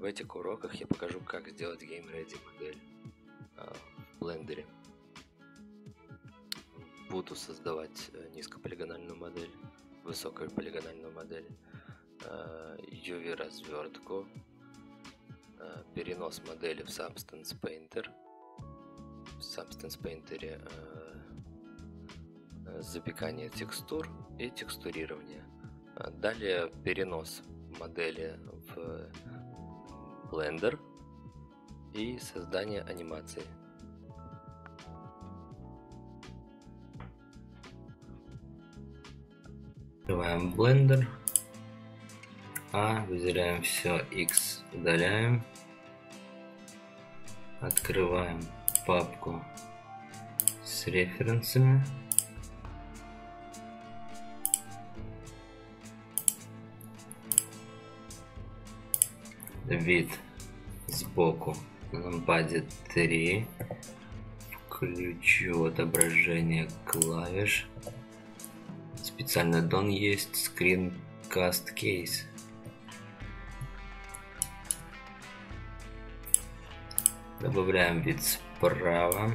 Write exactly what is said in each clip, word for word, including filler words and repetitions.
В этих уроках я покажу, как сделать GameReady модель э, в Blender. Буду создавать низкополигональную модель, высокую полигональную модель, э, ю ви-развертку, э, перенос модели в Substance Painter. В Substance Painter э, запекание текстур и текстурирование. Далее перенос модели в Blender и создание анимации. Открываем Blender, А, выделяем все, X удаляем, открываем папку с референсами, вид сбоку на лампаде три, включу отображение клавиш. Специально дон есть Screencast Case. Добавляем вид справа.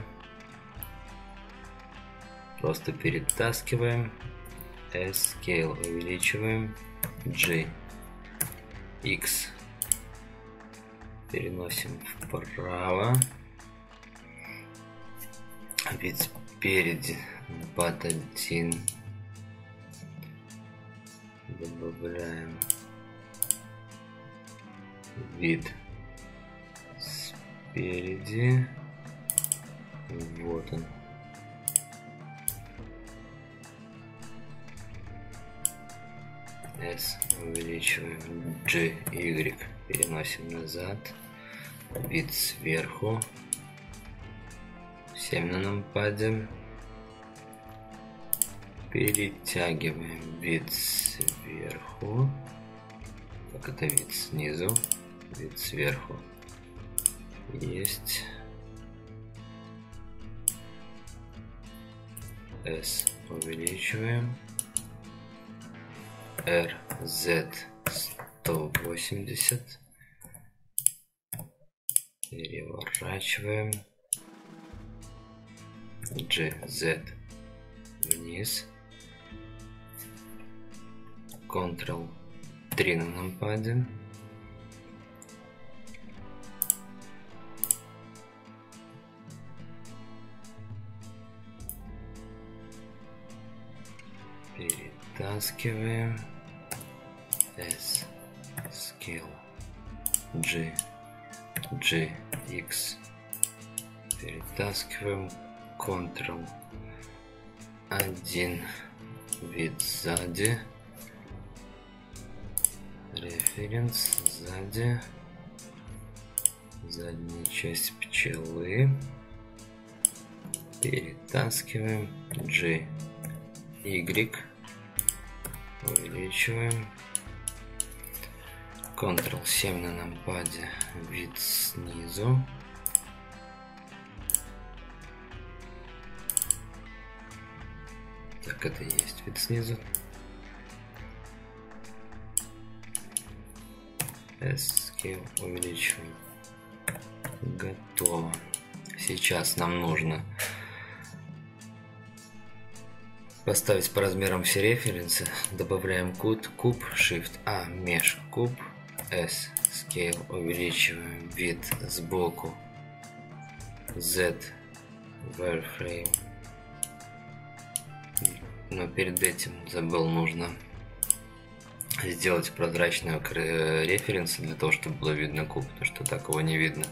Просто перетаскиваем. S Scale увеличиваем. G. X. Переносим вправо. Вид спереди. Пад один. Добавляем вид спереди. Вот он. S увеличиваем. G, Y переносим назад. Вид сверху. семь на нампаде. Перетягиваем вид сверху. Так, это вид снизу. Вид сверху. Есть. S увеличиваем. R, Z сто восемьдесят. Переворачиваем. G, Z вниз. контрол три на нампаде. Перетаскиваем. S Scale G G X перетаскиваем. контрол один. Вид сзади. Референс сзади. Задняя часть пчелы. Перетаскиваем. G Y увеличиваем. контрол семь на нампаде. Вид снизу. Так, это и есть вид снизу. S Scale увеличиваем. Готово. Сейчас нам нужно поставить по размерам все референсы. Добавляем куб, куб, Shift A, Mesh, куб, S Scale увеличиваем. Вид сбоку. Z Wireframe. Но перед этим забыл, нужно сделать прозрачную референс для того, чтобы было видно куб, потому что так его не видно.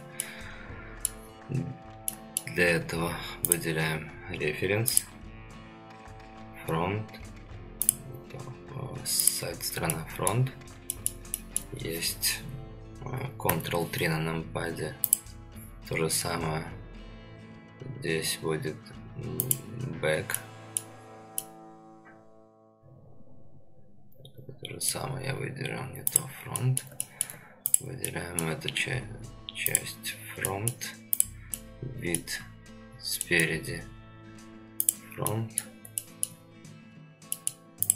Для этого выделяем референс, фронт, сайт сторона фронт, есть контрол три на нампаде, то же самое здесь будет back. То же самое я выделил не то фронт. Выделяем эту часть, часть фронт. Вид спереди фронт.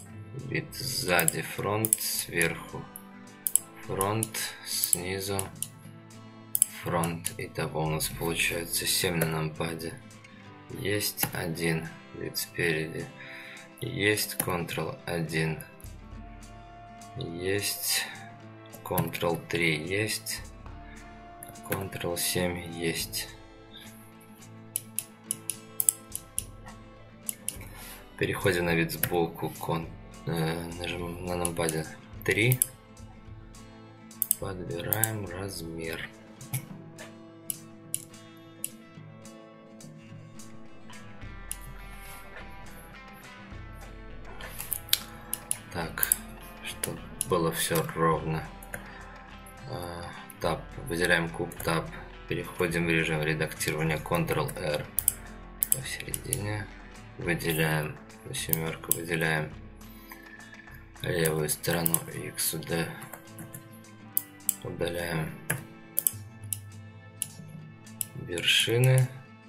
Вид сзади фронт. Сверху фронт. Снизу фронт. Итого у нас получается семь на нампаде. Есть один вид спереди. Есть контрол один. Есть контрол три. Есть контрол семь. Есть. Переходим на вид сбоку. Кон... Э, нажимаем на нампаде три. Подбираем размер. Так, чтобы было все ровно. Таб, выделяем куб, таб, переходим в режим редактирования, контрол эр посередине, выделяем семерку, выделяем левую сторону икс, д, удаляем вершины,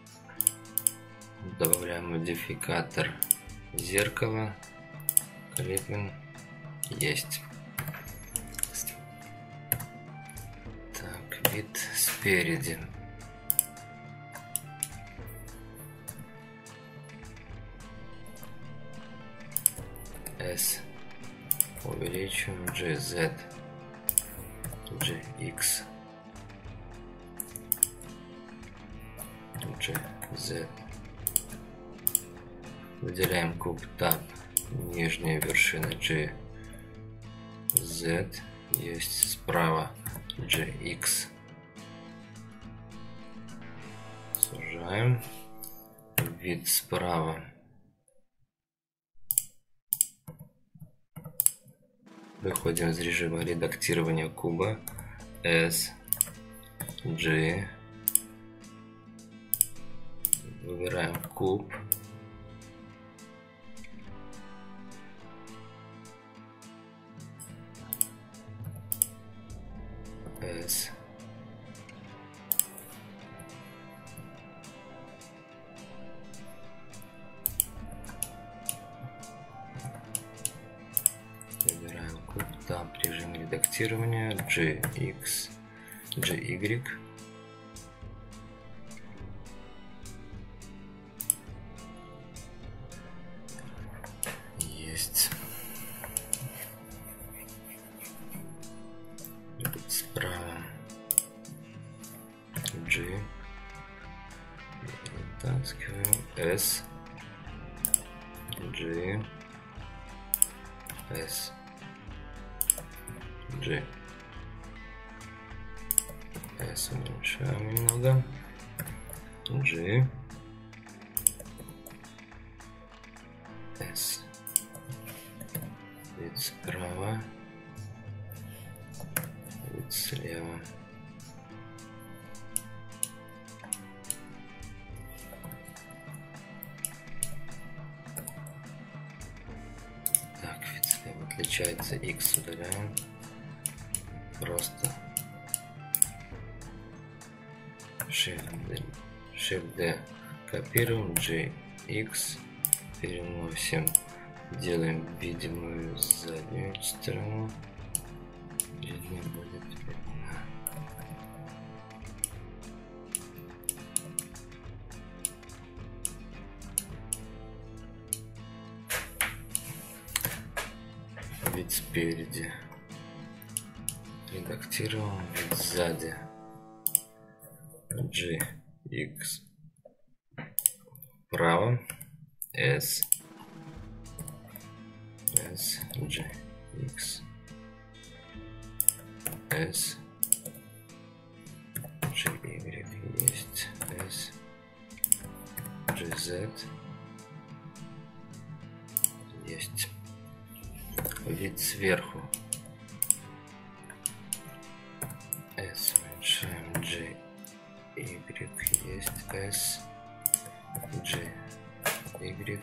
добавляем модификатор зеркала. Крепим. Есть. Так, вид спереди. S. Увеличиваем. G, Z. G, X. G, Z. Выделяем куб, таб. Нижняя вершина G, Z, есть справа G, X. Сужаем. Вид справа. Выходим из режима редактирования куба. S, G. Выбираем куб. S. Выбираем куб, таб, режим редактирования, G, X, G, Y. Есть. Справа G, вытаскиваем S, G, S, G, S уменьшаем немного, G, S, вид справа, вид слева. Так, вид слева отличается, X удаляем. Просто Shift-D, Shift-D копируем, G, X, переносим, делаем видимую заднюю сторону. Видно будет видно. Вид спереди. Редактируем. Вид сзади. G, X. Право. S. S, G, X. S, G, Y, есть, S, G, Z, есть. Вид сверху. S уменьшаем, G, Y, есть, S, G, Y,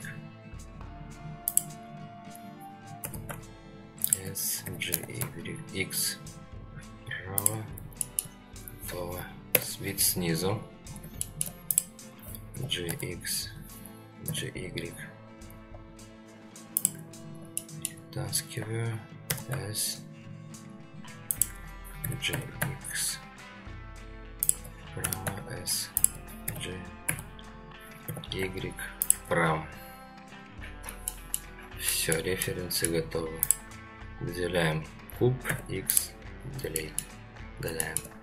S, G, Y, X. Право, готово. Вид снизу. G, X, G, Y. Вытаскиваю. S, G, X. вправо, S, G, Y вправо. Все, референсы готовы. Выделяем куб, X, delete, удаляем.